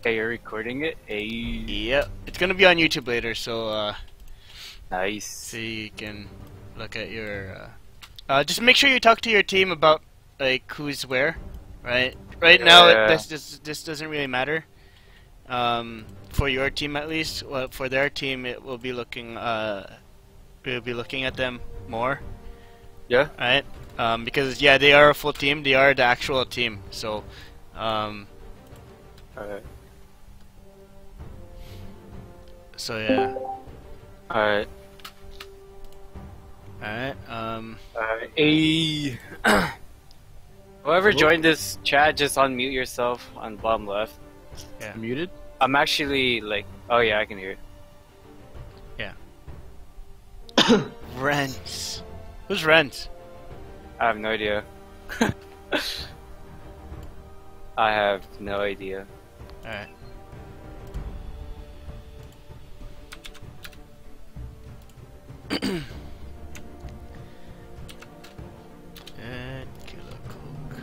Okay, you're recording it? Hey, Yep, it's gonna be on YouTube later, so nice. you can look at your. Just make sure you talk to your team about like who's where, right? Right now, Yeah, this doesn't really matter. For your team at least. Well, for their team, it will be looking. We'll be looking at them more, yeah. right? Because yeah, they are a full team. They are the actual team. So, um, Alright, yeah. alright, All right. alright. Hey, whoever joined this chat, just unmute yourself on bottom left. Yeah. Muted? I'm actually like, oh yeah, I can hear it. Rents. Who's Rents? I have no idea. I have no idea. Alright. And Killer Coke.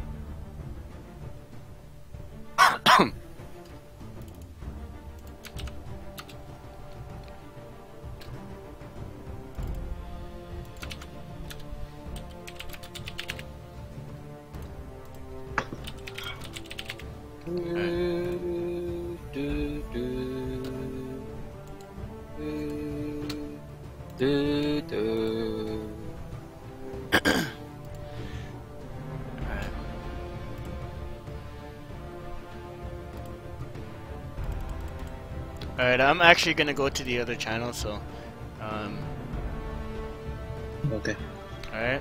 Alright. Alright, I'm actually gonna go to the other channel, so um Okay. alright.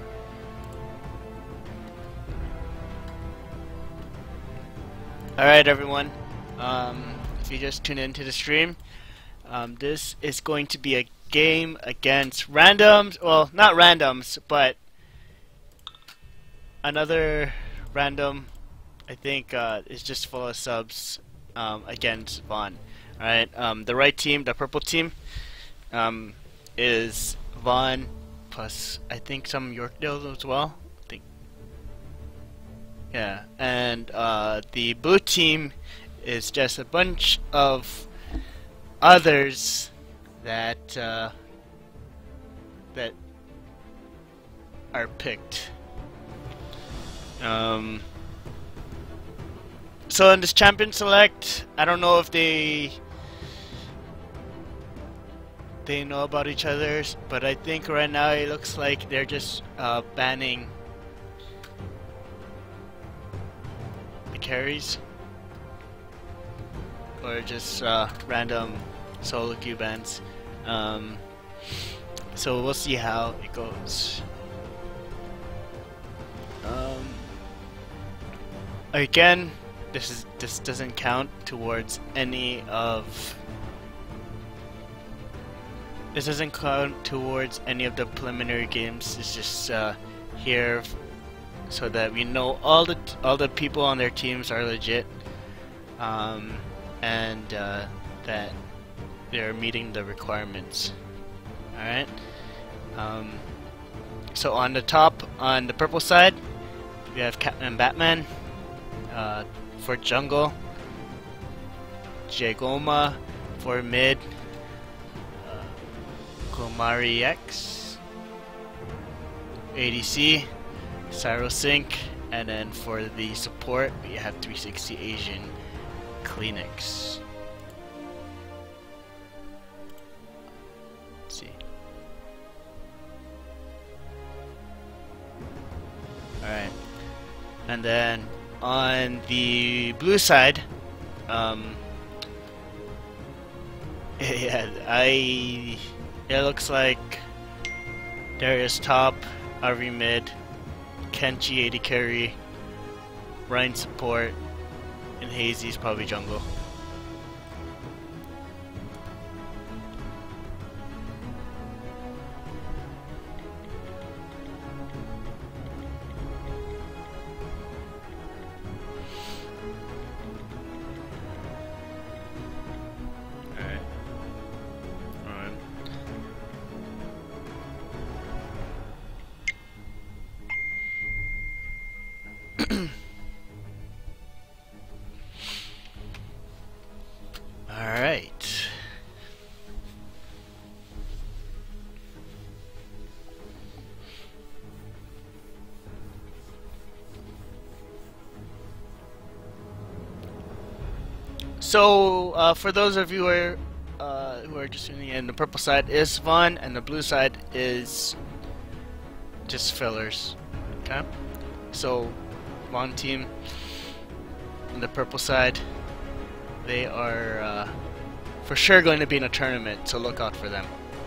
Alright everyone. If you just tune into the stream, this is going to be a game against randoms, well not randoms, but another random I think is just full of subs against Vaughn. Alright, the right team, the purple team, is Vaughn plus I think some Yorkdale as well. I think. Yeah, and the blue team is just a bunch of others that that are picked. So in this champion select, I don't know if they know about each other, but I think right now it looks like they're just banning the carries or just random solo queue bans. So we'll see how it goes. Again, this doesn't count towards any of. This doesn't count towards any of the preliminary games. It's just here so that we know all the people on their teams are legit, and that they're meeting the requirements. All right. So on the top, on the purple side, we have Captain Batman. For jungle, Jagoma for mid, Komari X, ADC, Cyro Sync, and then for the support we have 360 Asian Kleenex. Let's see. Alright. And then on the blue side, yeah, it looks like Darius top, RV mid, Kenchi AD carry, Ryan support, and Hazy's probably jungle. So for those of you who are just tuning in, the purple side is fun, and the blue side is just fillers. Okay, so one team on the purple side, they are for sure going to be in a tournament, so look out for them.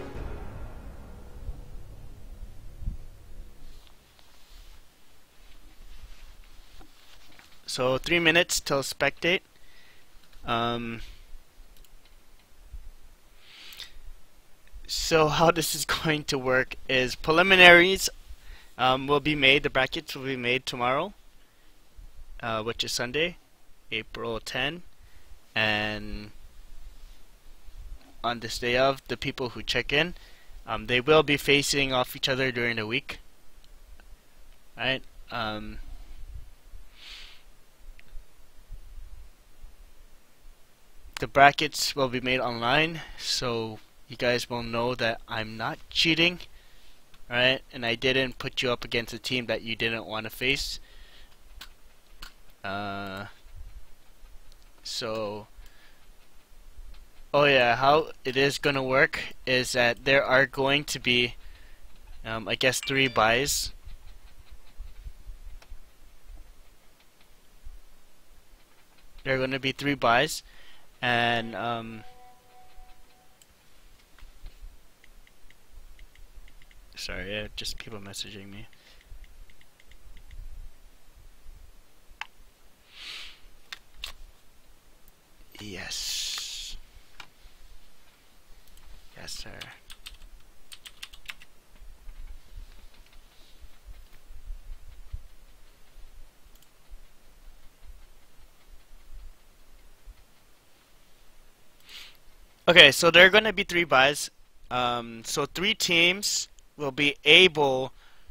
So 3 minutes till spectate. So how this is going to work is preliminaries will be made, the brackets will be made tomorrow, which is Sunday, April 10, and on this day of, the people who check in, they will be facing off each other during the week. Right? The brackets will be made online, so you guys will know that I'm not cheating, right? And I didn't put you up against a team that you didn't want to face. Oh yeah, how it is gonna work is that there are going to be, I guess, 3 buys. There are going to be 3 buys, and sorry, just people messaging me. Yes. Yes, sir. Okay, so there are going to be 3 buys. So 3 teams will be able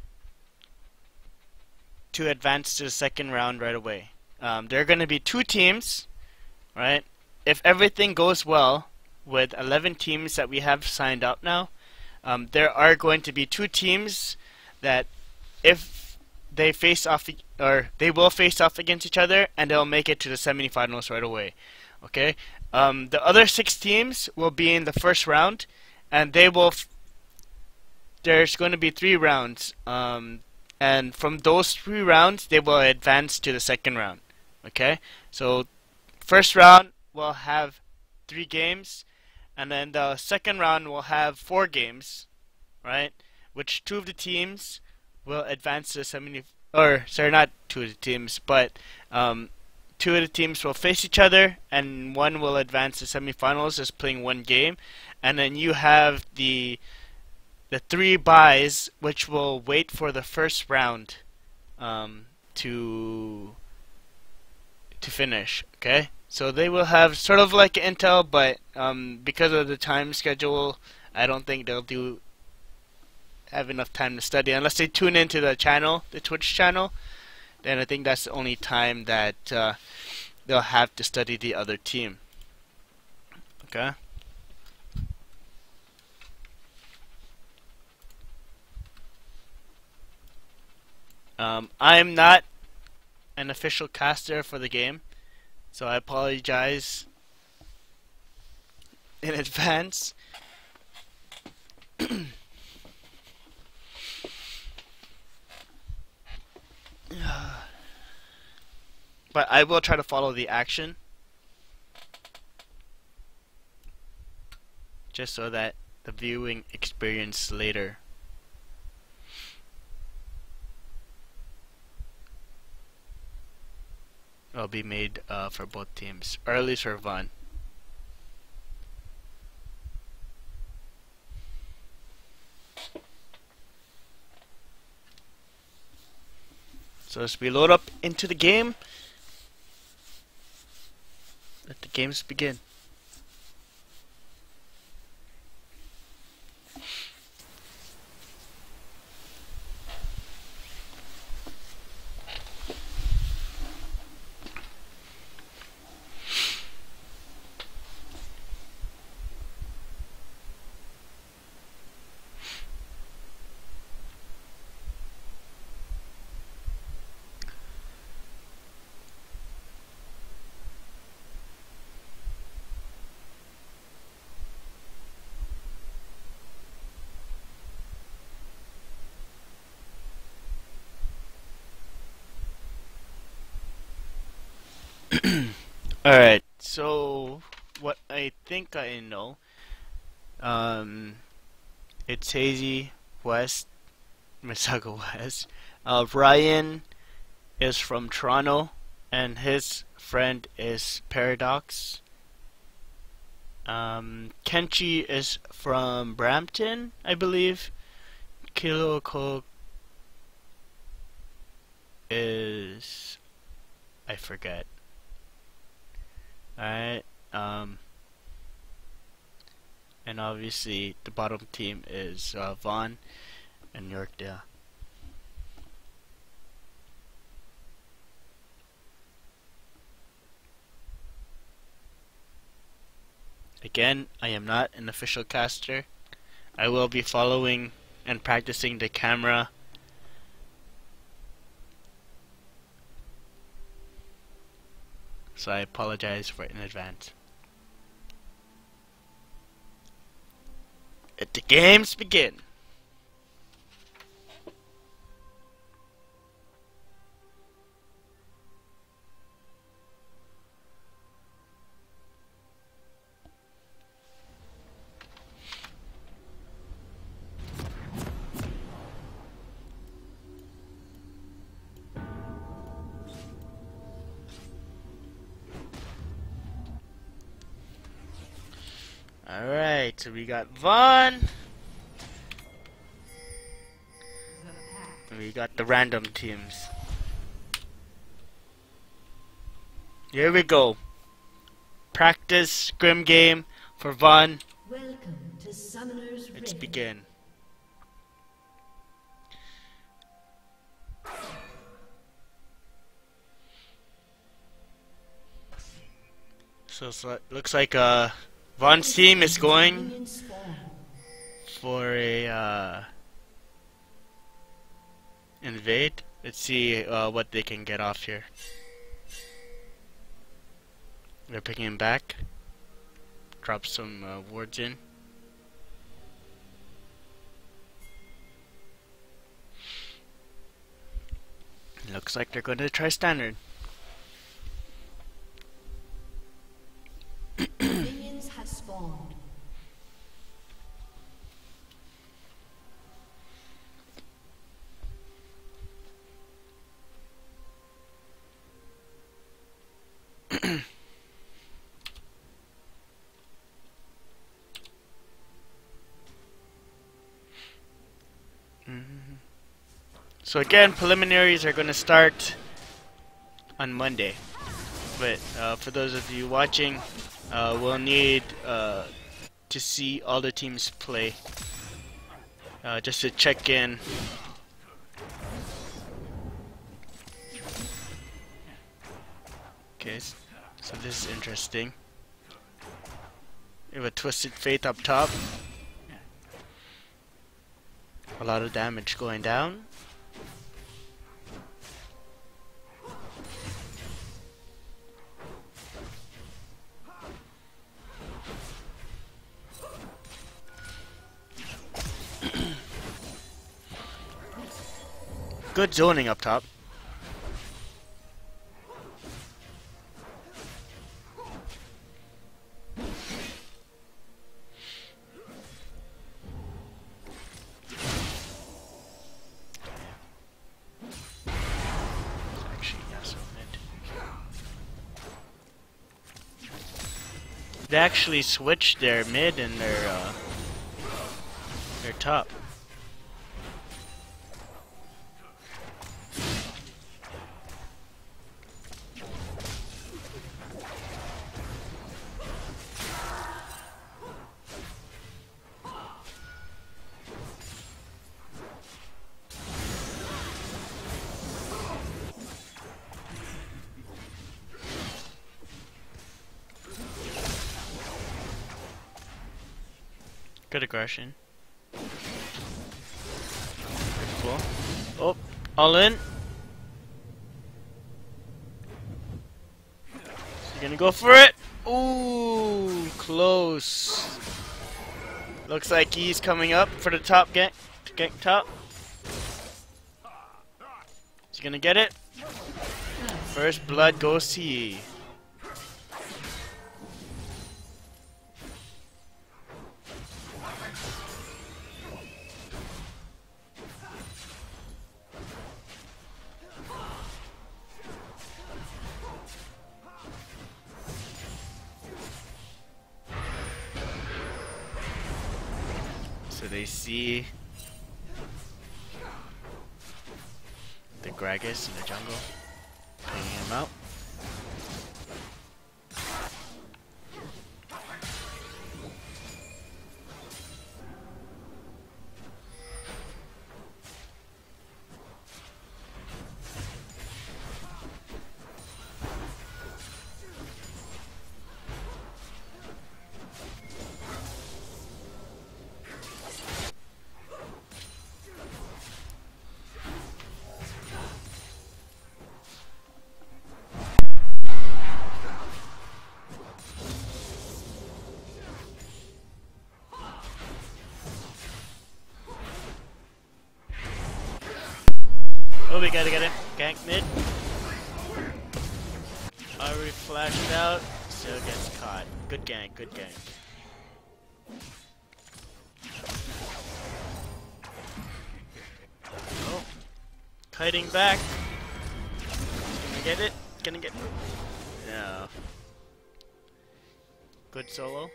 to advance to the second round right away. There are going to be 2 teams, right? If everything goes well with 11 teams that we have signed up now, there are going to be 2 teams that, if they face off, or they will face off against each other, and they'll make it to the semifinals right away. Okay. The other 6 teams will be in the first round, and they will. There's going to be 3 rounds, and from those 3 rounds, they will advance to the second round. Okay, so first round will have 3 games, and then the second round will have 4 games, right? Which 2 of the teams will advance to the sorry, not 2 of the teams, but 2 of the teams will face each other, and 1 will advance to semifinals, just playing 1 game, and then you have the 3 buys, which will wait for the first round to finish. Okay, so they will have sort of like intel, but because of the time schedule, I don't think they'll have enough time to study unless they tune into the channel, the Twitch channel. Then I think that's the only time that they'll have to study the other team. Okay. I'm not an official caster for the game, so I apologize in advance. But I will try to follow the action, just so that the viewing experience later will be made for both teams, or at least for one. So as we load up into the game, let the games begin. Alright, so what I think I know, um, it's Hazy West, Mississauga West. Ryan is from Toronto, and his friend is Paradox. Kenchi is from Brampton, I believe. Kilo Coke is... I forget. Alright, and obviously the bottom team is Vaughn and Yorkdale. Again, I am not an official caster. I will be following and practicing the camera. So I apologize for it in advance. Let the games begin. Alright, so we got Vaughn. And we got the random teams. Here we go. Practice scrim game for Vaughn. Welcome to Summoner's Let's Rift. begin. So looks like Vaughn's team is going Minion spawn. for a invade. Let's see what they can get off here. They're picking him back. Drop some wards in. Looks like they're going to try standard. Minions have spawned. So again, preliminaries are going to start on Monday. But for those of you watching, we'll need to see all the teams play, just to check in. Okay, so this is interesting. We have a Twisted Faith up top. A lot of damage going down. Good zoning up top. Actually, yeah, so mid. They actually switched their mid and their top. Good aggression. Cool. Oh, all in. You're gonna go for it. Ooh, close. Looks like he's coming up for the top gank. Gank top. He's gonna get it. First blood goes to Yi. So they see the Gragas in the jungle, picking him out. Oh, we gotta get him. Gank mid. Already flashed out, still gets caught. Good gank, good gank. Oh, kiting back. Gonna get it. Gonna get. No. Good solo.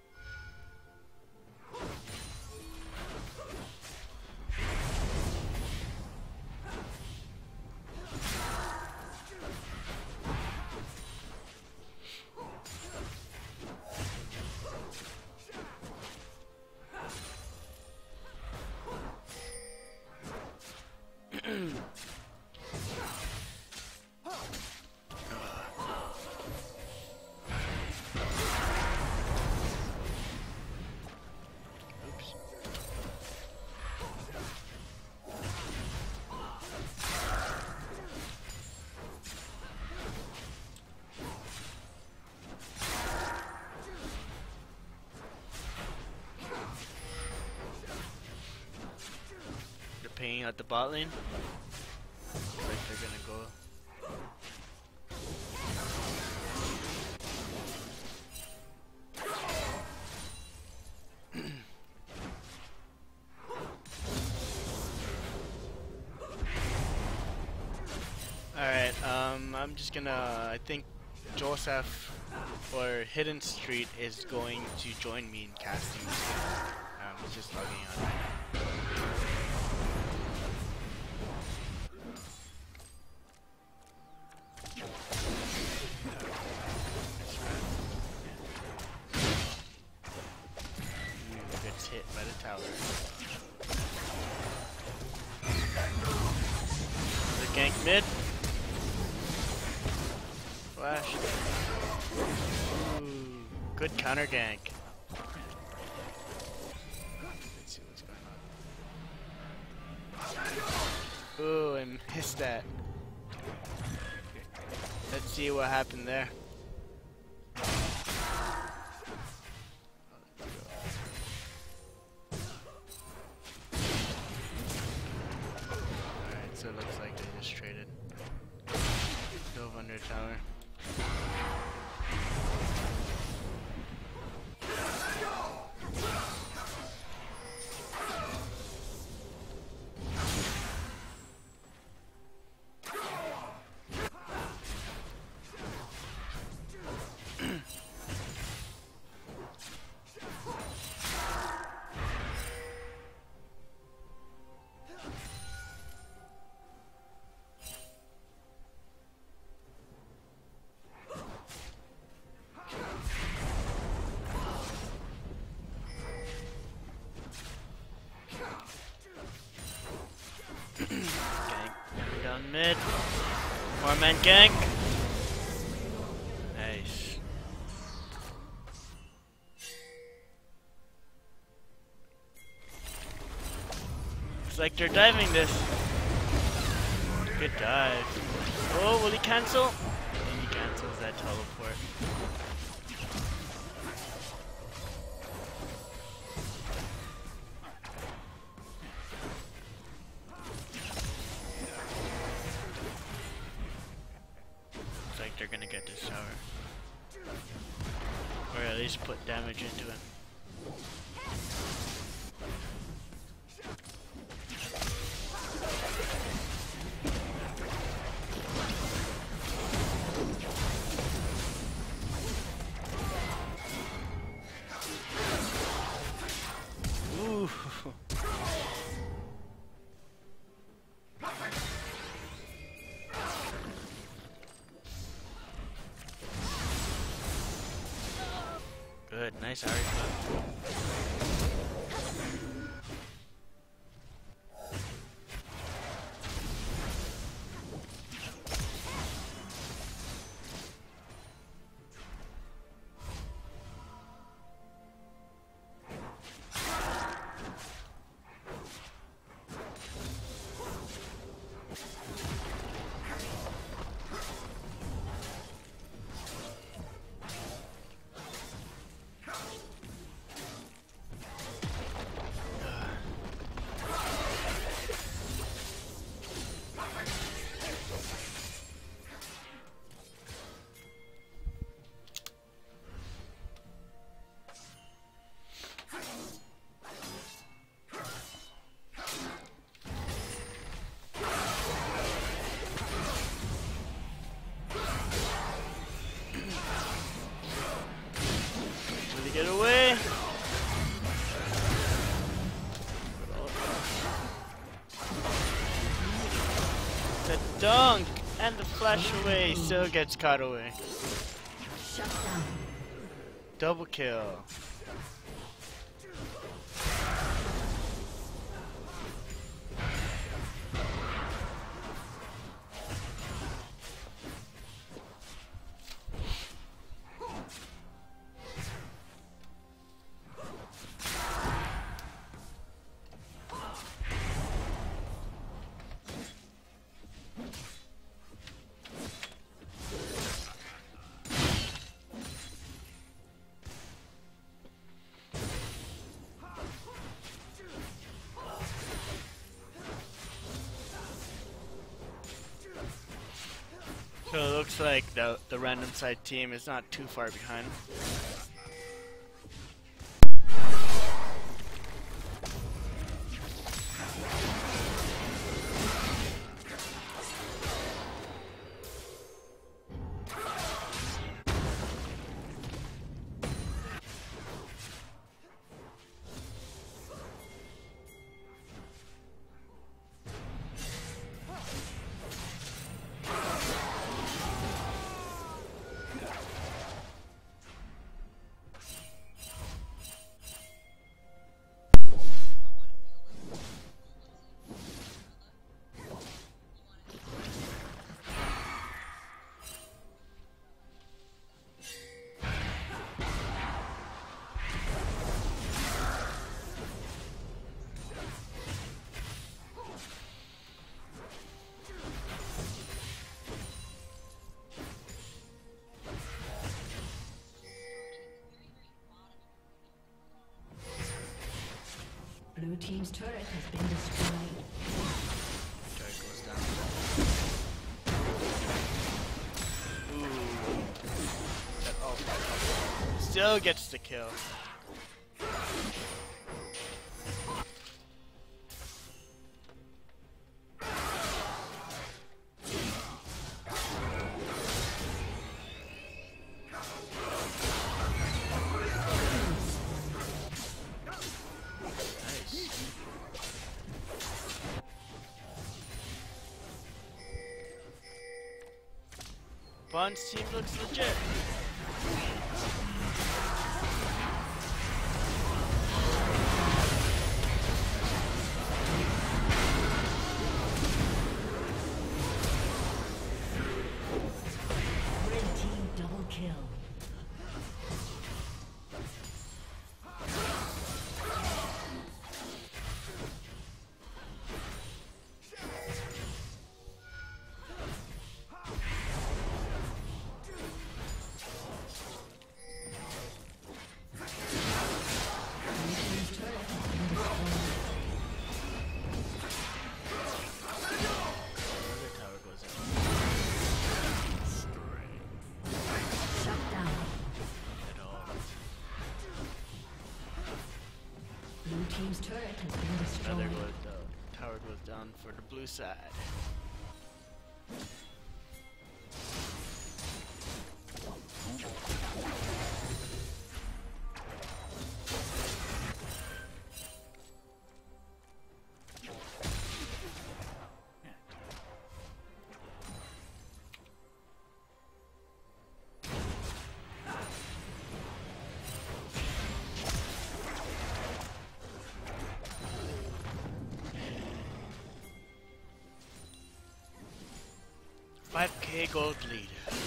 Paying at the bot lane. Looks like they're gonna go. Alright, I'm just gonna, I think Joseph or Hidden Street is going to join me in casting this game. He's just logging on right now. Gets hit by the tower. The gank mid. Flash. Ooh, good counter gank. Let's see what's going on. Ooh, I missed that. Let's see what happened there. Alright, so it looks like they just traded. Dove under tower. Gank down mid. More man gank. Nice. Looks like they're diving this. Good dive. Oh, will he cancel? And he cancels that teleport. They're gonna get this tower. Or at least put damage into it. Ooh. good. Nice Ari flip. Get away! The dunk and the flash away still gets caught away. Shut down. Double kill. So it looks like the random side team is not too far behind. Blue team's turret has been destroyed. Turret goes down. Ooh. Oh. Still gets the kill. Bond's team looks legit. Red team double kill. Team's turret has been destroyed. The tower goes down for the blue side. 5k gold lead.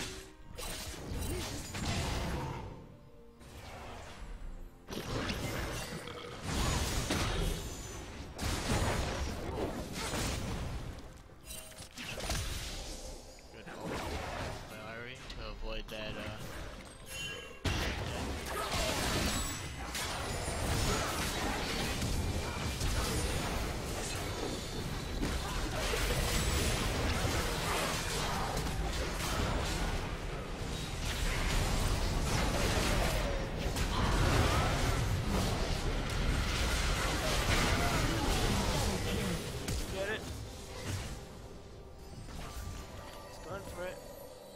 Good ult by Ari to avoid that Get it? Stun for it.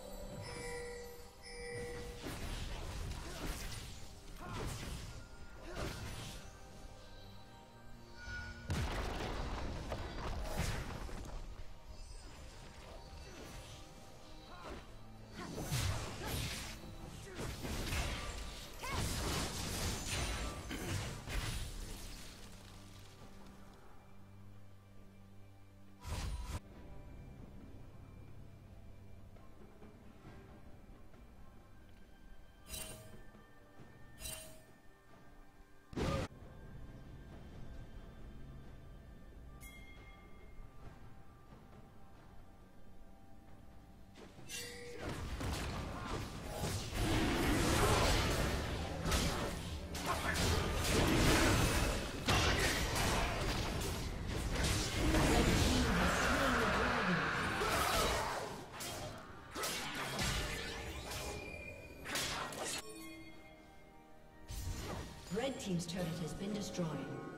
Red team's turret has been destroyed.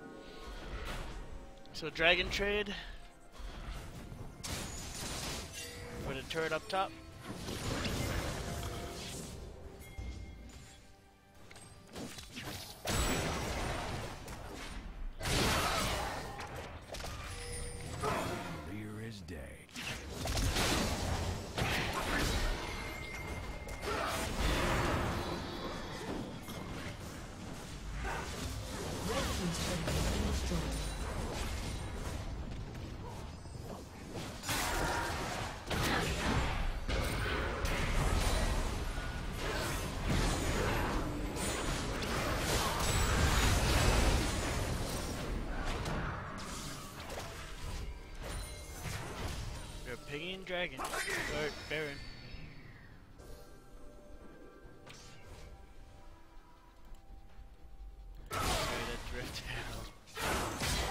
So dragon trade for the turret up top. Clear as day. Red team's turret has been destroyed. We're piggy and dragon. Or Baron. Sorry, that drift arrow.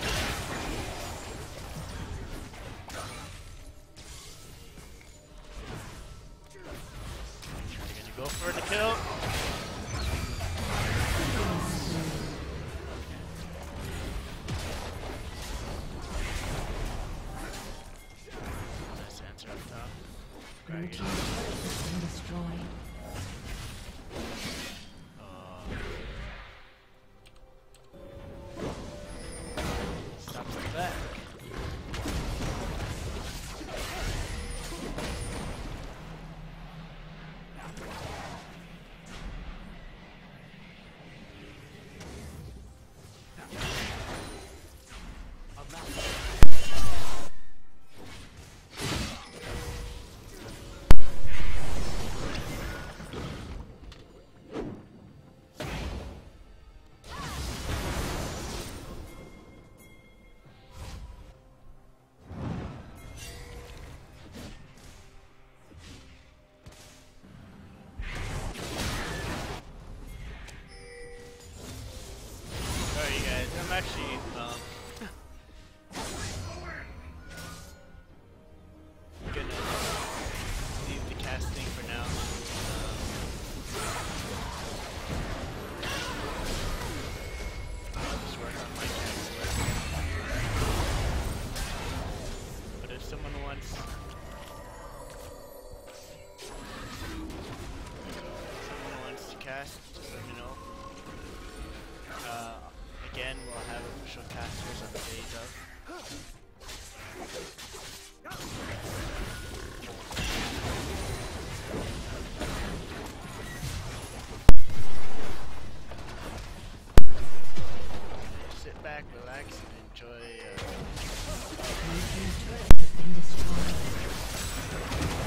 You're gonna go for the kill. Nice answer up top. Blue Great. team's turret has been destroyed. Stops the back. Sorry guys, I'm actually gonna leave the casting for now. I'll just work on my cast work. But if someone wants to cast, just let me know. Again, we'll have official casters on the page of. Sit back, relax, and enjoy. Blue team's turret has been destroyed.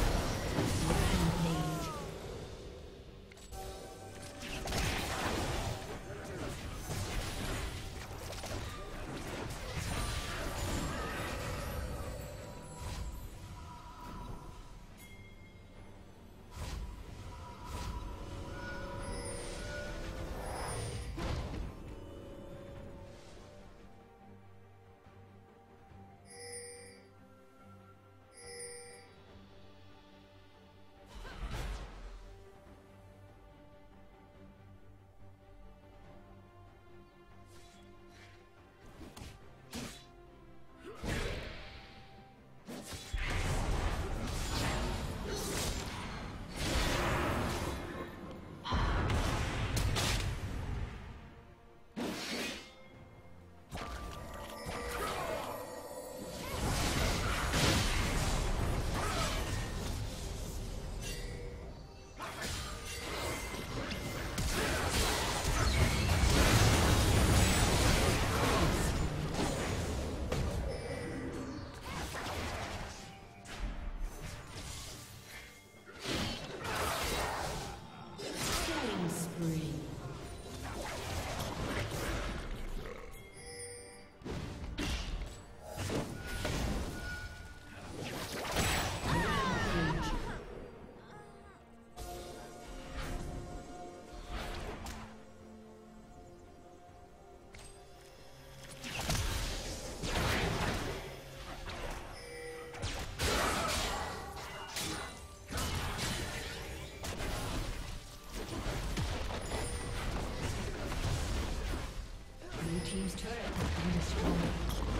team's turret has been destroyed.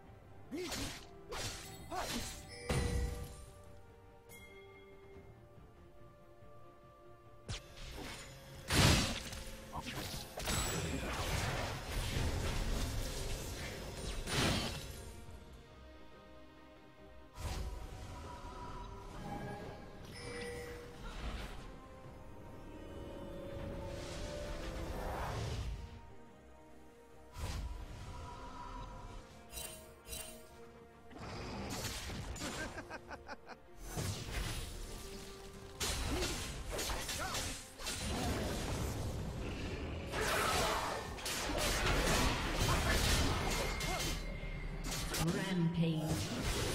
Rampage.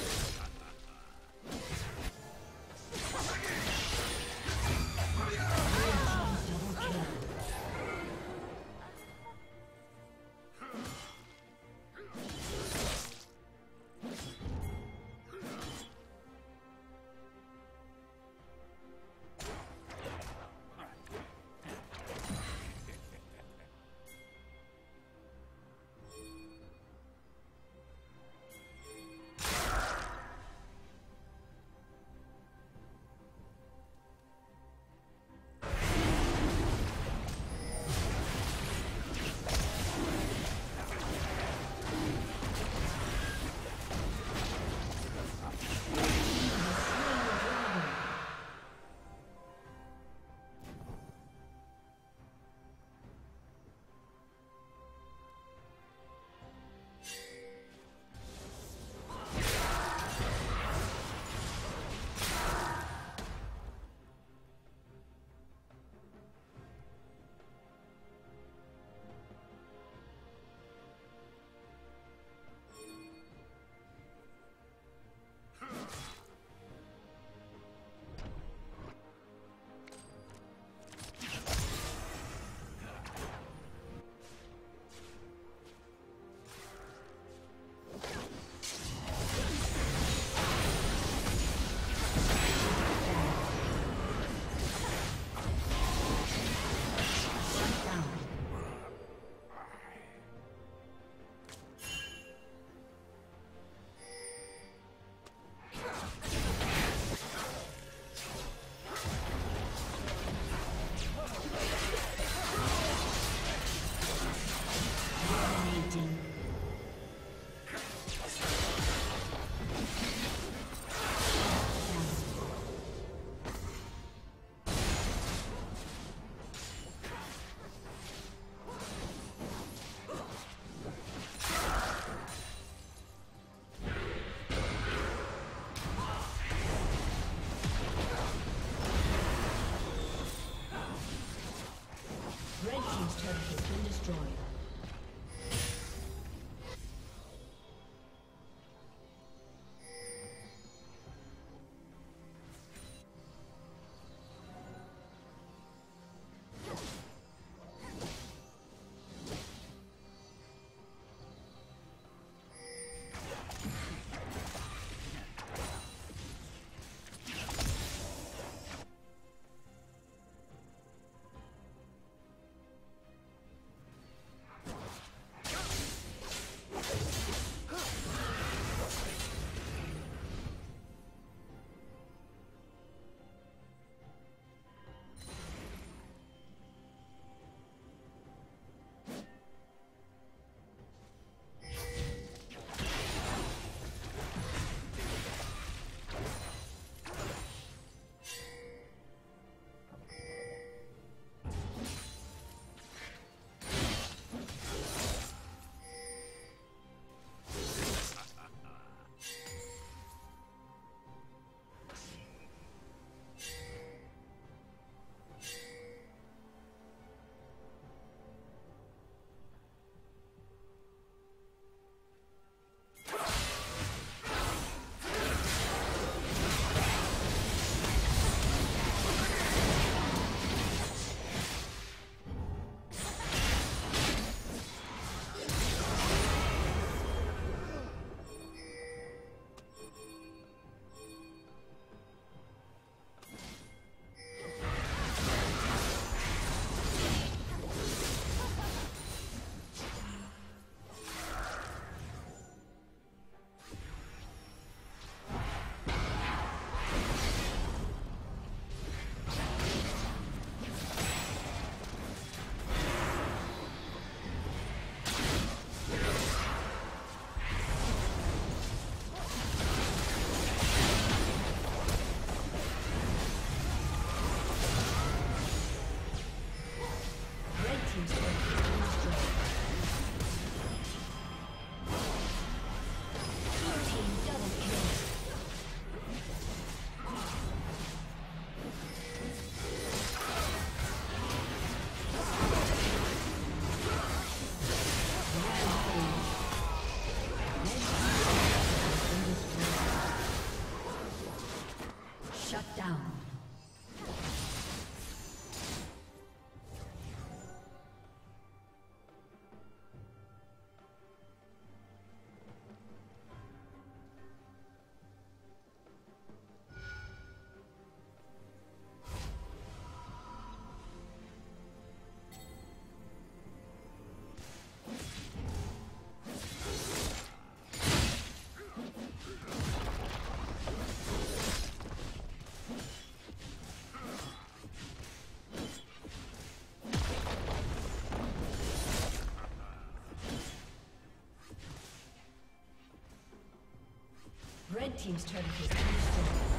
destroyed. Red team's turret has been destroyed.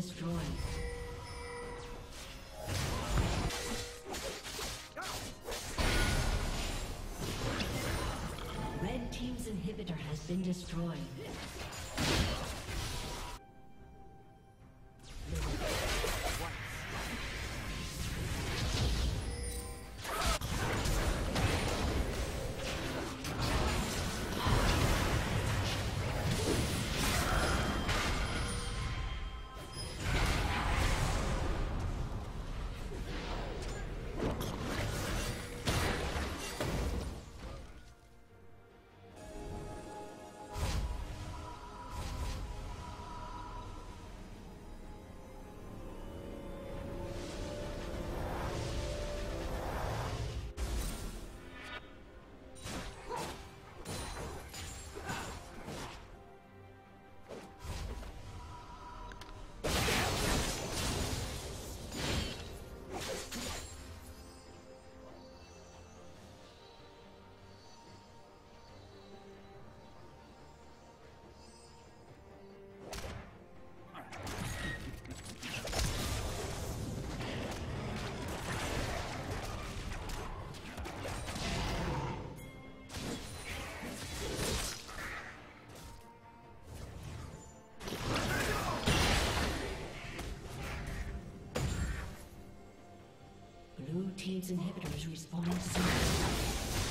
destroyed. Red team's inhibitor has been destroyed. Blue team's inhibitor is respawning soon.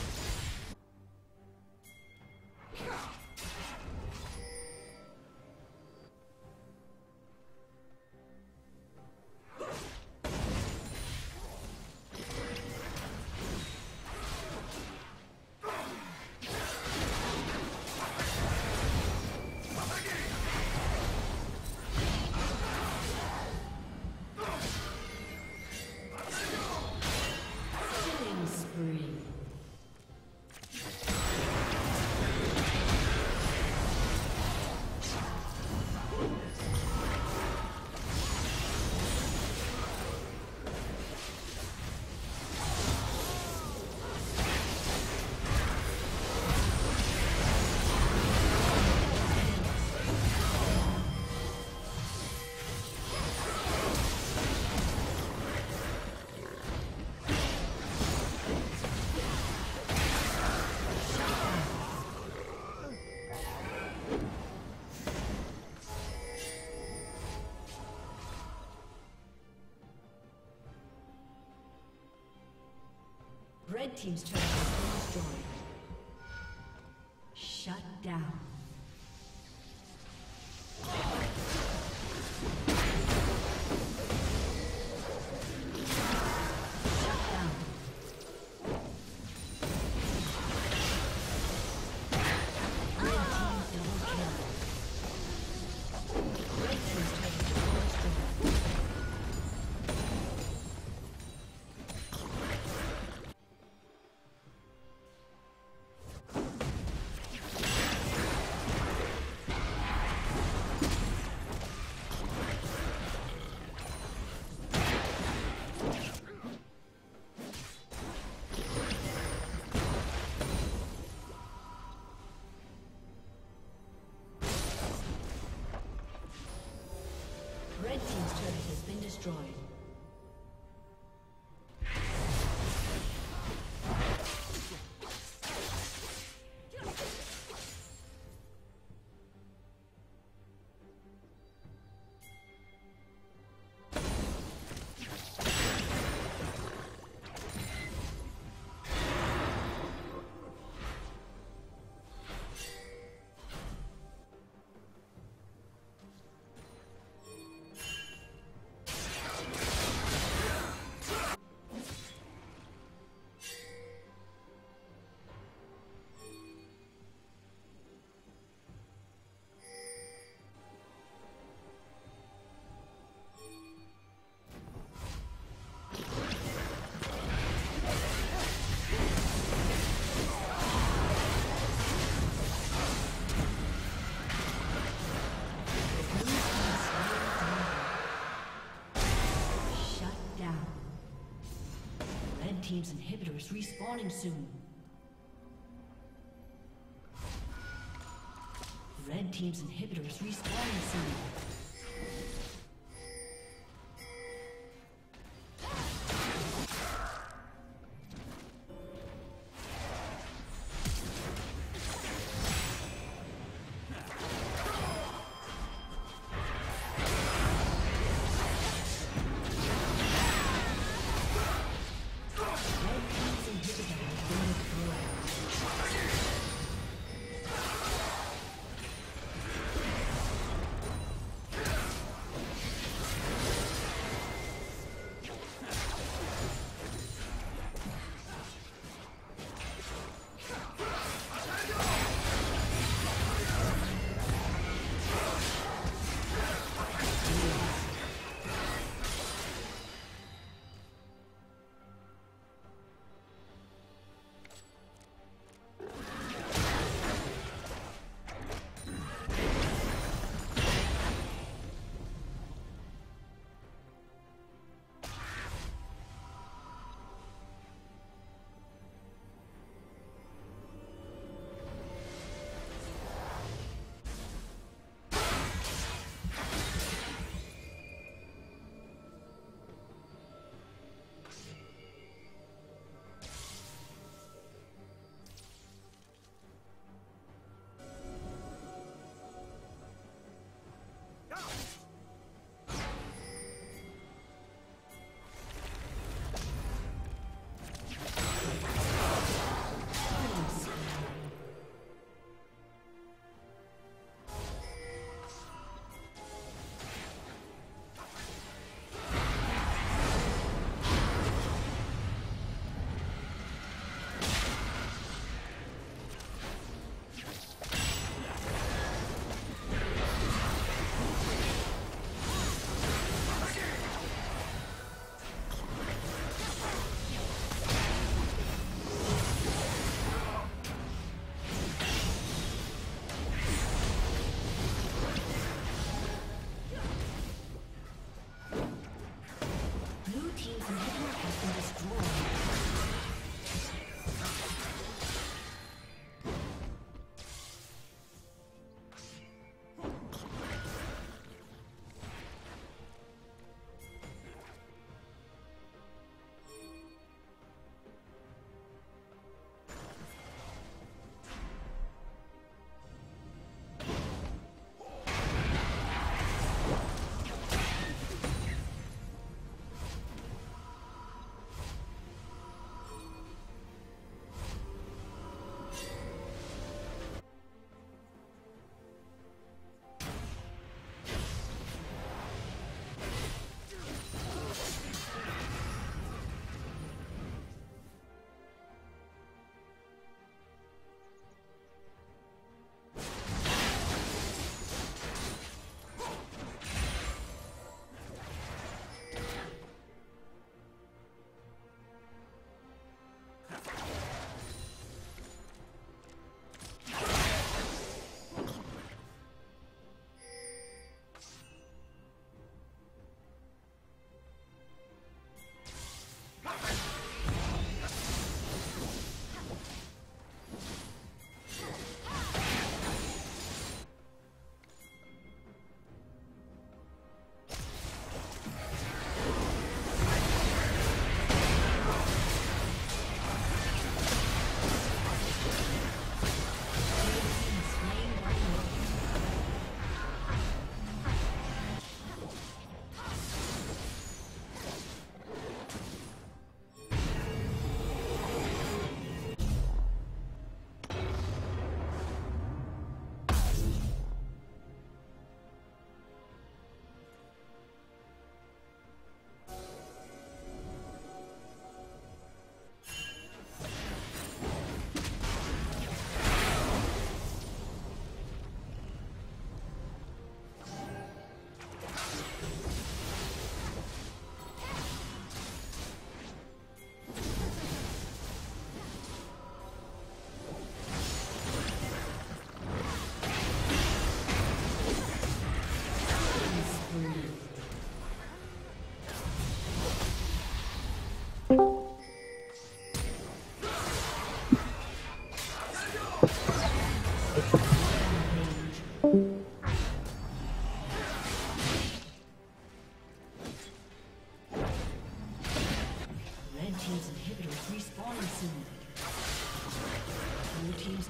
Killing spree. Red team's turret has been destroyed. Shut down. Shut down. Red team double kill. Red team's turret has been destroyed. Red team's turret has been destroyed. Red team's inhibitor is respawning soon. Red team's inhibitor is respawning soon.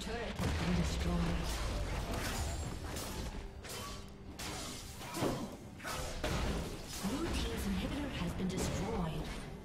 turret has been destroyed. Blue team's inhibitor has been destroyed.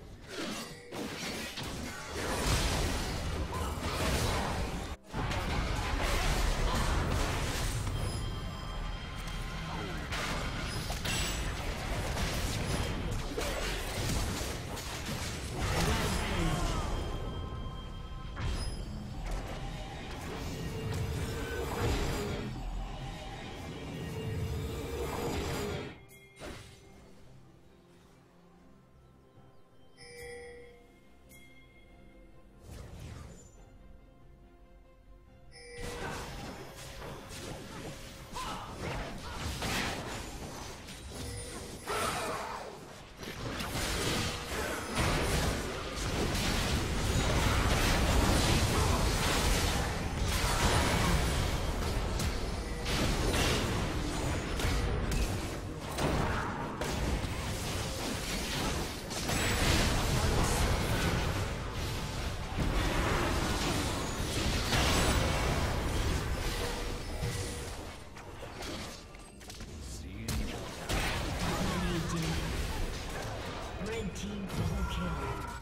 Red team double kill.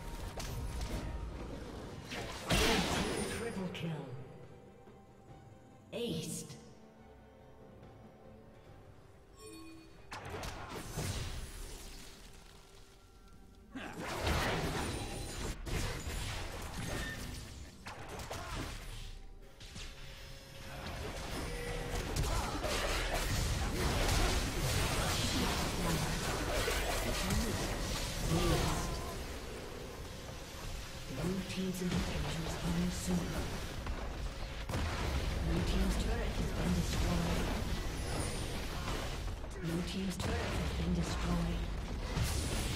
Red team triple kill. Aced. Blue team's inhibitor is coming soon. Blue team's turret has been destroyed. Blue team's turret has been destroyed.